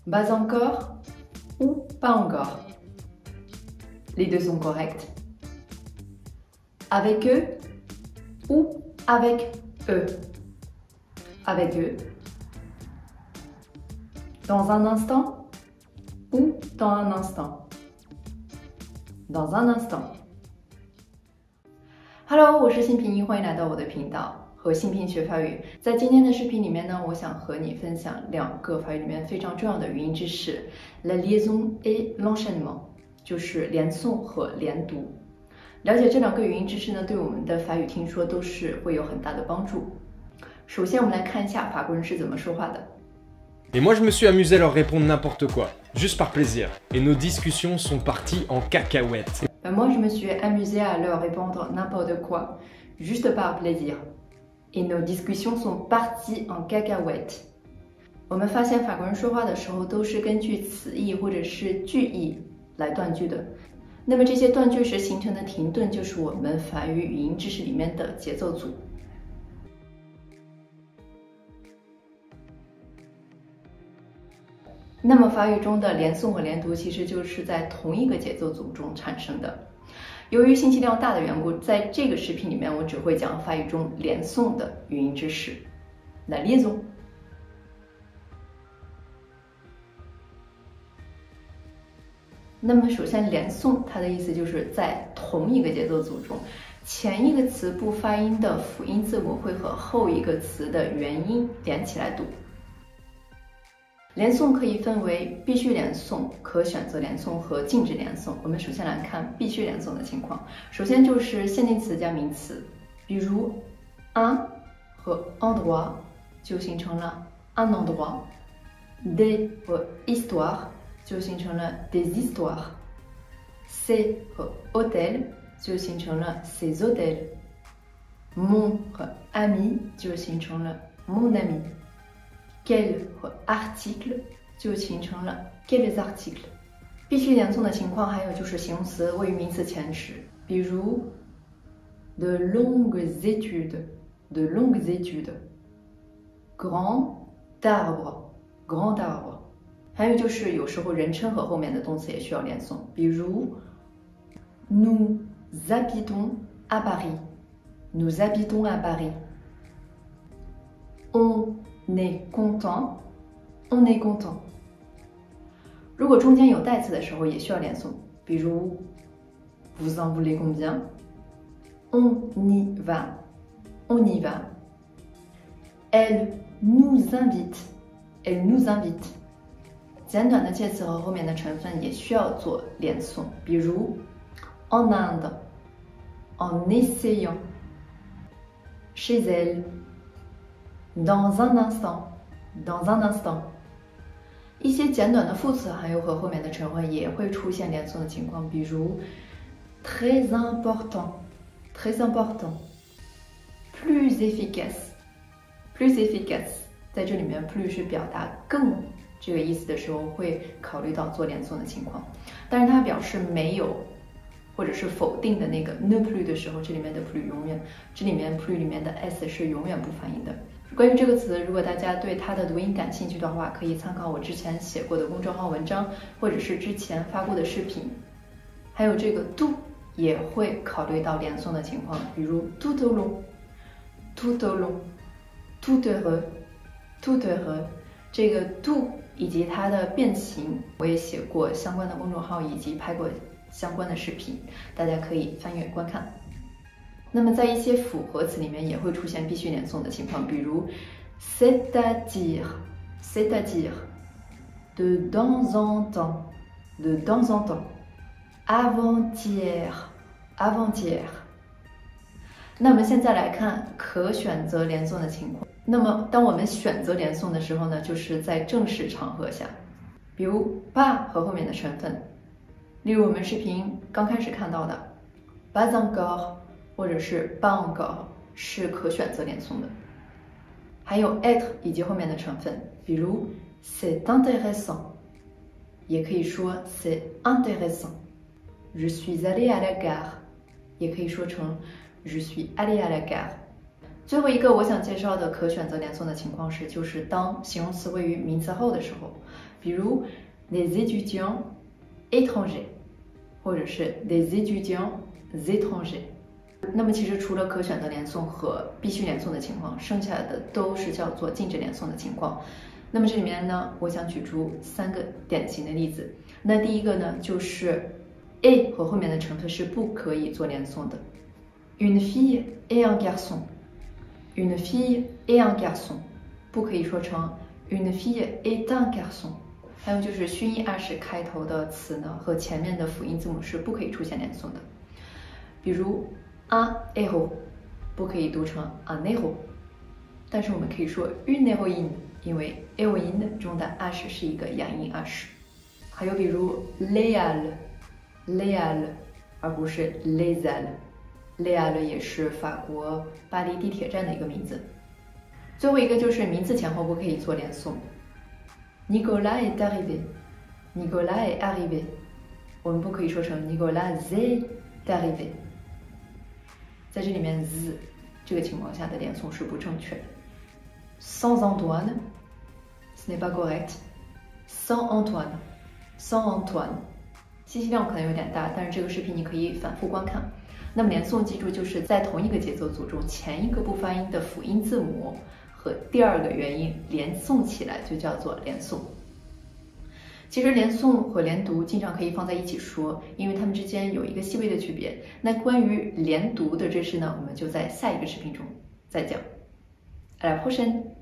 Pas encore ou pas encore. Les deux sont corrects. Avec eux ou avec eux. Avec eux. Dans un instant ou dans un instant. Dans un instant. Hello， 我是新平一，欢迎来到我的频道。和新平学法语，在今天的视频里面呢，我想和你分享两个法语里面非常重要的语音知识 ，la liaison et l'enchaînement， 就是连诵和连读。了解这两个语音知识呢，对我们的法语听说都是会有很大的帮助。首先，我们来看一下法国人是怎么说话的。 Et moi je me suis amusé à leur répondre n'importe quoi, juste par plaisir. Et nos discussions sont parties en cacahuètes. Moi je me suis amusé à leur répondre n'importe quoi, juste par plaisir. Et nos discussions sont parties en cacahuètes. 我们发现法国人说话的时候都是根据词义或者是句意来断句的。那么这些断句时形成的停顿就是我们法语语音知识里面的节奏组。那么法语中的连诵和连读其实就是在同一个节奏组中产生的。由于信息量大的缘故，在这个视频里面我只会讲法语中连诵的语音知识。La liaison。那么首先连诵它的意思就是在同一个节奏组中，前一个词不发音的辅音字母会和后一个词的元音连起来读。连诵可以分为必须连诵、可选择连诵和禁止连诵。我们首先来看必须连诵的情况。首先就是限定词加名词，比如 un 和 endroit 就形成了 un endroit，des 和 histoire 就形成了 des histoires，c'est 和 hôtel 就形成了 ces hôtels，mon 和 ami 就形成了 mon ami。quel 和 article 就形成了 quels articles。必须连诵的情况还有就是形容词位于名词前置，比如 de longues études，de longues études，grand arbre，grand arbre。还有就是有时候人称和后面的动词也需要连诵，比如 nous habitons à Paris，nous habitons à Paris。on est content, on est content。如果中间有代词的时候，也需要连诵，比如 Vous en voulez combien? On y va, on y va。Elle nous invite, elle nous invite。简短的介词和后面的成分也需要做连诵，比如 En Inde, en essayant, chez elle。Dans un instant, dans un instant。一些简短的副词还有和后面的成分也会出现连诵的情况，比如 très important, très important， plus efficace, plus efficace。在这里面 plus 是表达更这个意思的时候，会考虑到做连诵的情况。但是它表示没有或者是否定的那个 ne plus 的时候，这里面的 plus 永远，这里面 plus 里面的 s 是永远不发音的。关于这个词，如果大家对它的读音感兴趣的话，可以参考我之前写过的公众号文章，或者是之前发过的视频。还有这个 tout 也会考虑到连诵的情况，比如 tout au long，tout au long，tout heureux，tout heureux。这个 tout 以及它的变形，我也写过相关的公众号以及拍过相关的视频，大家可以翻阅观看。那么在一些复合词里面也会出现必须连诵的情况，比如 c'est-à-dire de temps en temps，de temps en temps，avant-hier。那么现在来看可选择连诵的情况。那么当我们选择连诵的时候呢，就是在正式场合下，比如 pas 和后面的成分，例如我们视频刚开始看到的 pas encore。或者是 pas encore 是可选择连诵的，还有 être 以及后面的成分，比如 c'est intéressant， 也可以说 c'est intéressant。Je suis allé à la gare， 也可以说成 je suis allé à la gare。最后一个我想介绍的可选择连诵的情况是，就是当形容词位于名词后的时候，比比如 des étudiants étrangers， 或者是 des étudiants étrangers。那么其实除了可选择连诵和必须连诵的情况，剩下的都是叫做禁止连诵的情况。那么这里面呢，我想举出3个典型的例子。那第一个呢，就是 a 和后面的成分是不可以做连诵的。Une fille et un garçon， une fille et un garçon， 不可以说成 une fille et un garçon。还有就是虚音二式开头的词呢，和前面的辅音字母是不可以出现连诵的。比如 un héros， 不可以读成 un héros， 但是我们可以说 une héroïne， 因为 héroïne 中的二式是一个阳音二式。还有比如 léal， 而不是 léal。léal 也是法国巴黎地铁站的一个名字。最后一个就是名字前后不可以做连诵。Nicolas est arrivé，Nicolas est arrivé， 我们不可以说成 Nicolas est arrivé。在这里面 z 这个情况下的连诵是不正确的。Sans Antoine， ce n'est pas correct。Sans Antoine，Sans Antoine， 信息量可能有点大，但是这个视频你可以反复观看。那么连诵记住就是在同一个节奏组中，前一个不发音的辅音字母和第二个元音连诵起来就叫做连诵。其实连诵和连读经常可以放在一起说，因为它们之间有一个细微的区别。那关于连读的知识呢，我们就在下一个视频中再讲。À la prochaine!